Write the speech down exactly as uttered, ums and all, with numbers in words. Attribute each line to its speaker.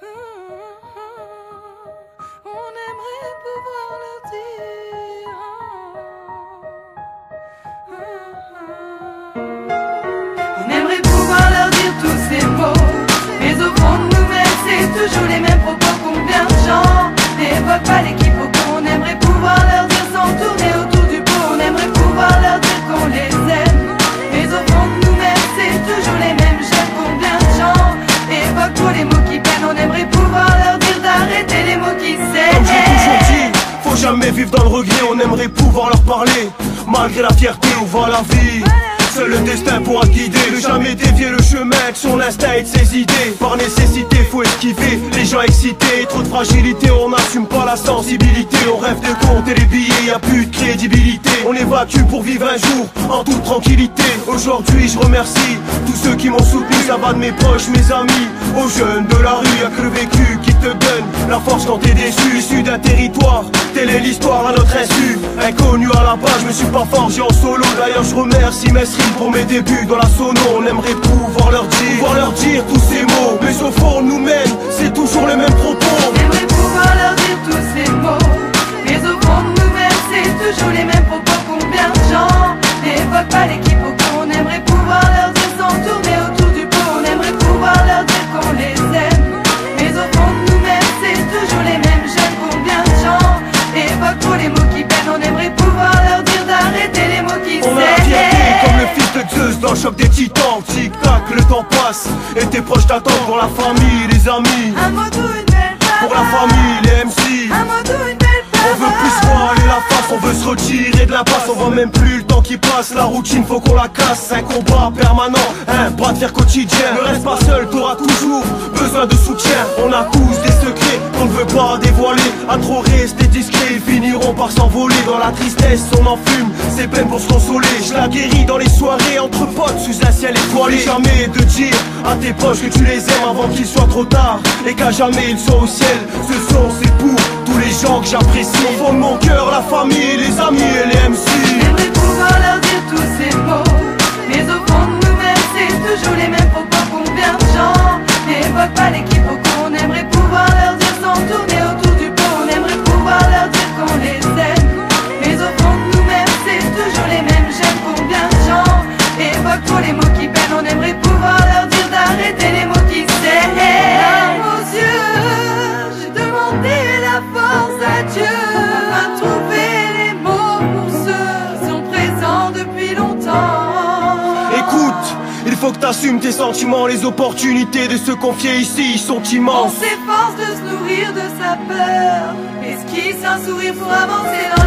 Speaker 1: On aimerait pouvoir leur dire. On aimerait pouvoir leur dire tous ces mots, mais au fond de nous-mêmes c'est toujours les mêmes propos. Combien de gens n'évoquent pas les quiproquos? On aimerait pouvoir leur dire sans tourner autour du pot. On aimerait pouvoir leur dire qu'on les aime, mais au fond de nous-mêmes c'est toujours les mêmes j'aime. Combien de gens évoquent tous les mots qui peinent? On aimerait pouvoir leur dire d'arrêter les mots qui saignent.
Speaker 2: Comme j'ai toujours dit, faut jamais vivre dans le regret. On aimerait pouvoir leur parler, malgré la fierté ou voir la vie. Seul le destin pourra guider, ne jamais dévier le chemin de son instinct et de ses idées. Par nécessité, faut esquiver les gens excités. Trop de fragilité, on n'assume pas la sensibilité. On rêve de compter les billets, y a plus de crédibilité. On évacue pour vivre un jour en toute tranquillité. Aujourd'hui, je remercie tous ceux qui m'ont soutenu. Ça va de mes proches, mes amis, aux jeunes de la rue. Y'a que le vécu qui te donne la force quand t'es déçu. Issu d'un territoire, telle est l'histoire à notre insu. Inconnu à la base, je me suis pas forgé en solo. D'ailleurs, je remercie mes pour mes débuts dans la sono. On aimerait pouvoir leur dire, pouvoir leur dire tous ces mots, mais au fond nous-mêmes c'est toujours les mêmes propos.
Speaker 1: On aimerait pouvoir leur dire tous ces mots, mais au fond de nous-mêmes c'est toujours les mêmes propos. Combien de gens n'évoquent pas les quiproquos? On aimerait pouvoir leur dire sans tourner autour du pot. On aimerait pouvoir leur dire qu'on les aime, mais au fond de nous-mêmes c'est toujours les mêmes j'aime. Combien de gens évoquent tous les mots qui peinent? On aimerait pouvoir leur dire d'arrêter les mots qui saignent.
Speaker 2: De Zeus dans le choc des titans, tic-tac, le temps passe et tes proches t'attendent. Pour la famille, les amis,
Speaker 1: un mot doux, une belle parole.
Speaker 2: Pour la famille, les M C,
Speaker 1: un mot doux, une belle parole.
Speaker 2: On veut plus voiler la face, on veut se retirer de la passe. On voit même plus le temps qui passe, la routine faut qu'on la casse. Un combat permanent, un bras de fer quotidien. Ne reste pas seul, t'auras toujours besoin de soutien. On a tous des secrets qu'on ne veut pas dévoiler. À trop rester discret, ils finiront par s'envoler. Dans la tristesse, on en fume, c'est peine pour se consoler. Je la guéris dans les soirées, entre potes, sous un ciel étoilé. Jamais de dire à tes proches que tu les aimes avant qu'il soit trop tard, et qu'à jamais ils soient au ciel. Ce son c'est pour tous les gens que j'apprécie. Au fond de mon cœur, la famille, les amis et les M C.
Speaker 1: J'aimerais pouvoir leur dire tous ces mots, mais au fond de nous-mêmes c'est toujours les mêmes propos. Combien de gens n'évoquent pas les quiproquos? On aimerait pouvoir leur dire sans tourner autour du pot. On aimerait pouvoir leur dire qu'on les aime, mais au fond de nous-mêmes c'est toujours les mêmes j'aime. Combien de gens évoquent tous les mots qui peinent? On aimerait pouvoir leur dire d'arrêter les mots qui saignent. Aux yeux, j'ai demandé la force à Dieu à trouver les mots pour ceux qui sont présents depuis longtemps.
Speaker 2: Écoute, il faut que t'assumes tes sentiments. Les opportunités de se confier ici sont
Speaker 1: On
Speaker 2: immenses.
Speaker 1: s'efforce de se nourrir de sa peur, esquisse un sourire pour avancer dans